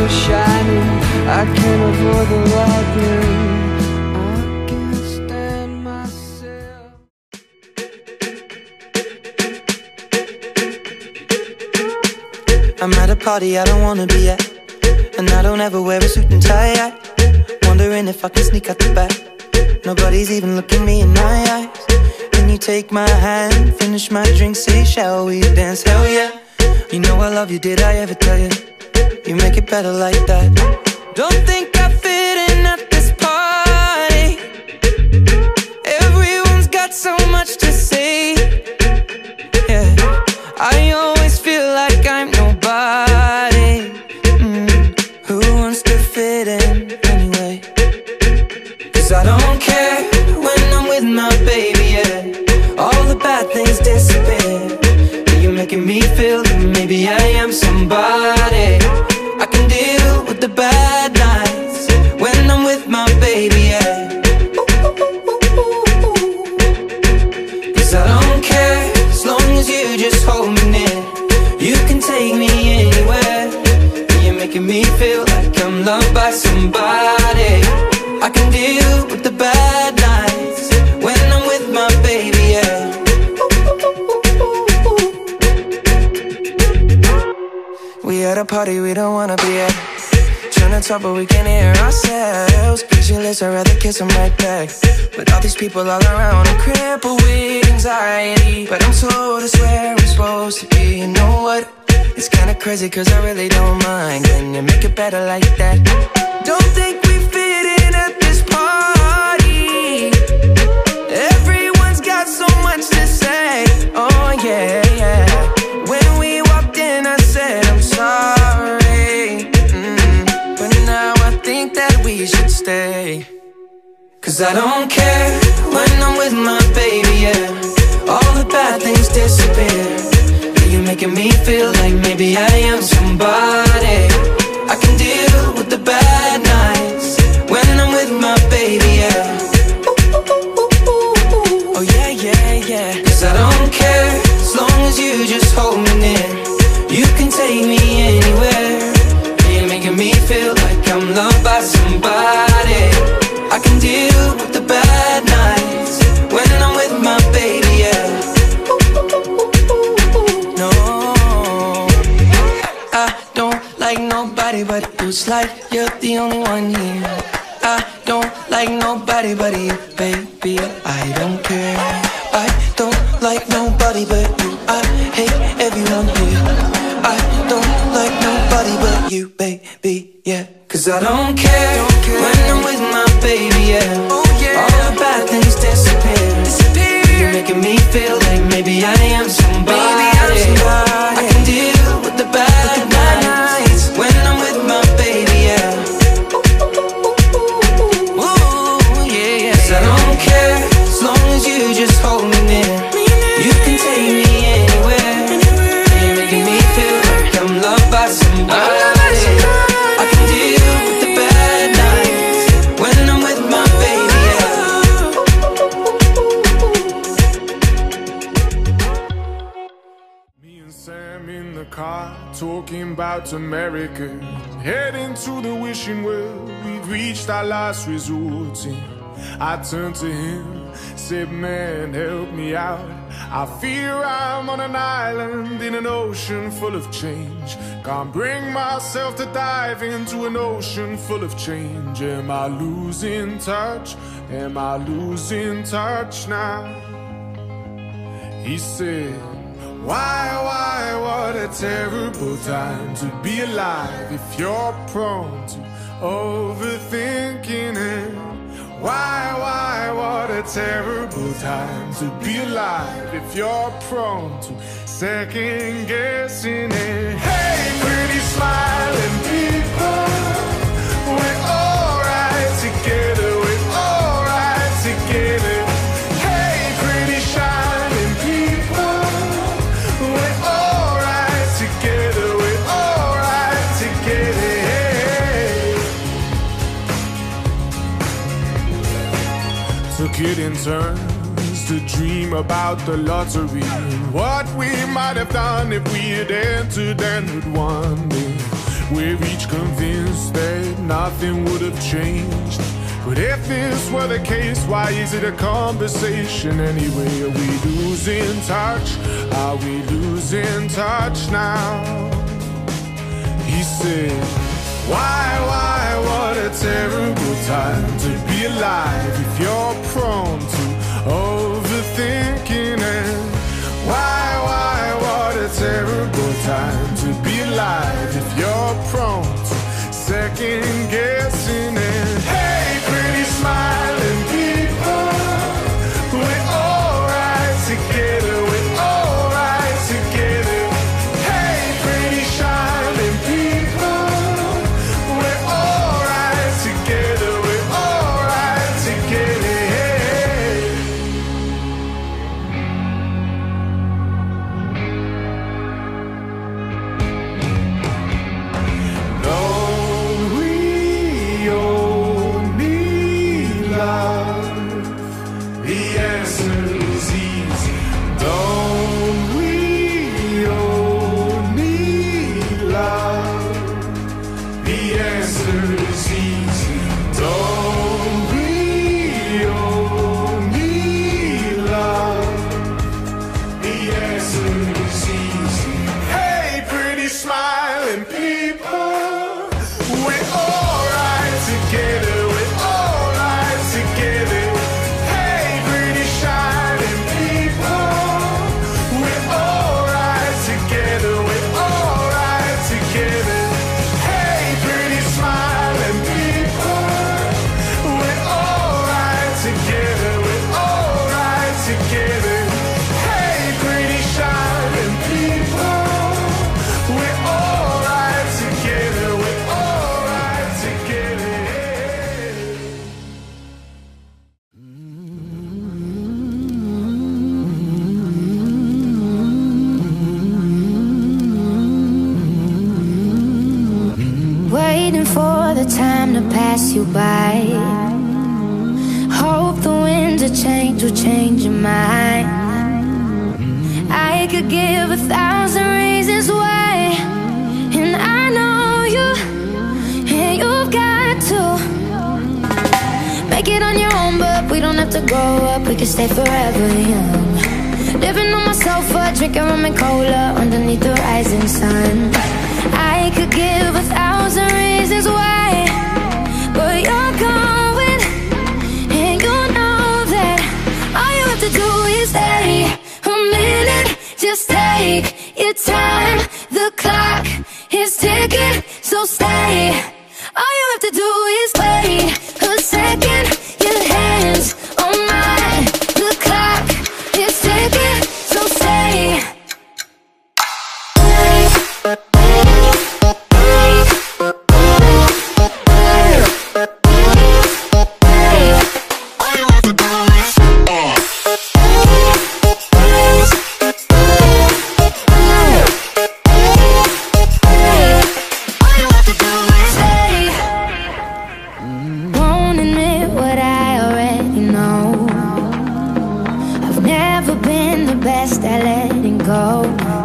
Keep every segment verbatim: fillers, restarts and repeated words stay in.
so shining, I can't avoid the lightning. I can't stand myself. I'm at a party I don't wanna be at, and I don't ever wear a suit and tie yet. Wondering if I can sneak out the back. Nobody's even looking me in my eyes. When you take my hand, finish my drink, say shall we dance? Hell yeah. You know I love you, did I ever tell you? You make it better like that. Don't think I fit in at this party. Everyone's got so much to say. Yeah, I always feel like I'm nobody. mm. Who wants to fit in anyway? Cause I don't care when I'm with my baby, yeah. All the bad things disappear. You're making me feel that maybe I am somebody. I can deal with the bad nights when I'm with my baby, yeah. Cause I don't care as long as you just hold me near. You can take me anywhere. You're making me feel like I'm loved by somebody. I can deal with the bad nights when I'm with my baby, yeah. We at a party we don't wanna be at, trying to talk but we can't hear ourselves. Pictureless, I'd rather kiss them right back. But all these people all around, I'm crippled with anxiety. But I'm told it's where I'm supposed to be. You know what? It's kinda crazy cause I really don't mind. Can you make it better like that? Don't think we fit in at this party. Everyone's got so much to say. Oh yeah, yeah. When we walked in I said I'm sorry, mm, but now I think that we should stay. Cause I don't care when I'm with my baby, yeah. All the bad things disappear. You're making me feel like maybe I am somebody. I can deal with the bad nights when I'm with my baby, yeah. Oh yeah, yeah, yeah. Cause I don't care as long as you just hold me near. You can take me anywhere. You're making me feel like I'm loved by somebody. I can deal with the bad nights when I'm with my baby, yeah. No, I don't like nobody but you. It's like you're the only one here. I don't like nobody but you, baby. I don't care. I don't like nobody but you. I hate everyone here. I don't like nobody but you, baby, yeah. Cause I don't care, don't care when I'm with my baby, yeah. Oh, yeah. All the bad things disappear. disappear. You're making me feel like maybe I am somebody. Maybe I'm somebody. I can deal with the bad, with the bad nights when I'm with my baby, yeah. Ooh, yeah, yeah. Cause I don't care as long as you just hold me near. You can take me anywhere. You're making me feel like I'm loved by somebody. I can deal with the bad nights when I'm with my baby, yeah. Me and Sam in the car, talking about America, heading to the wishing well. We've reached our last resort. I turned to him, said, man, help me out. I fear I'm on an island in an ocean full of change. Can't bring myself to dive into an ocean full of change. Am I losing touch? Am I losing touch now? He said, why, why, what a terrible time to be alive if you're prone to overthinking it. Why, why, what a terrible time to be alive if you're prone to second guessing it. Hey, pretty smiling people, we're alright together, we're alright together. Hey, pretty shining people, we're alright together, we're alright together. Took it in turns to dream about the lottery and what we might have done if we had entered and had won. we're each convinced that nothing would have changed. But if this were the case, why is it a conversation anyway? Are we losing touch? Are we losing touch now? He said, why, why, what a terrible time to be alive if you're prone to overthinking it. Why, why, what a terrible time to be alive if you're prone to second guessing it. Hey, pretty smiling people, we're alright together, we're alright together. Hey, pretty shining people, we're alright together, we're alright together. Don't we all need love? The answer is easy. Don't we all need love? The answer is easy. Don't we all need love? The answer is easy. Hey, pretty smiling people, we're alright together, we're alright together. Hey, pretty shining people, we're alright together, we're alright together. Hey, pretty smiling people, we're alright together, we're alright together. Hey, pretty shining people, we're alright together, we're alright together. Waiting for the time to pass you by. Hope the winds of change will change your mind. I could give a thousand reasons why, and I know you, and you've got to make it on your own, but we don't have to grow up, we can stay forever young. Living on my sofa, drinking rum and cola underneath the rising sun. I could give a thousand reasons why, but you're going, and you know that all you have to do is stay a minute. Just take your time, the clock is ticking, so stay. All you have to do is wait a second. Your hands on mine, the clock is ticking, so stay. Won't admit what I already know. I've never been the best at letting go.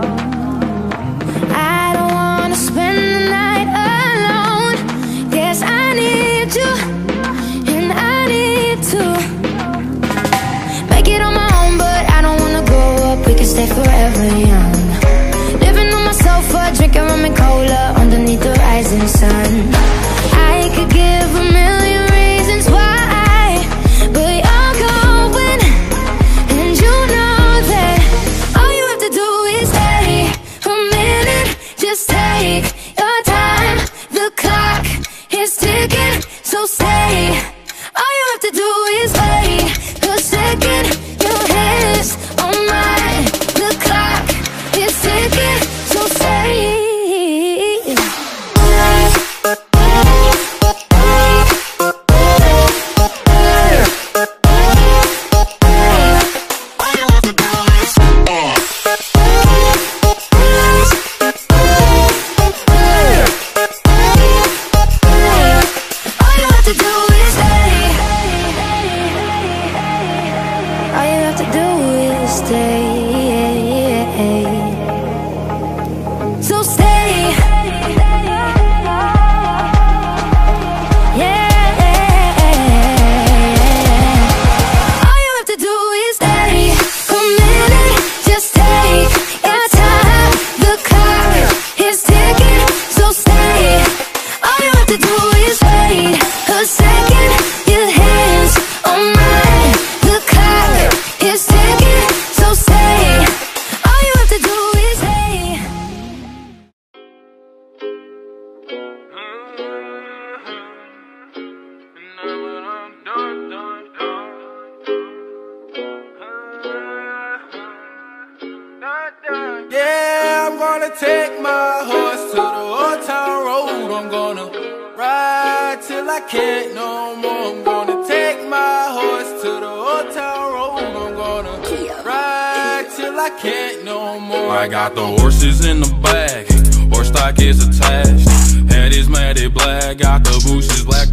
I don't wanna spend the night alone. Guess I need you, and I need to make it on my own, but I don't wanna grow up, we can stay forever young. Living on my sofa, drinking rum and cola underneath the rising sun. I could give a million reasons why, but you're going, and you know that all you have to do is stay a minute. Just take your time, the clock is ticking, so stay. All you have to do is wait a second. Your hands on mine, the clock is ticking, so stay. All you have to do is stay. to do is wait a second. Your hands on mine, the clock is ticking. So say, all you have to do is hey. Yeah, I'm gonna take my horse to the old town road. I'm gonna ride till I can't no more. I'm gonna take my horse to the old town road. I'm gonna ride till I can't no more. I got the horses in the back, horse stock is attached. Head is matted black, got the bushes black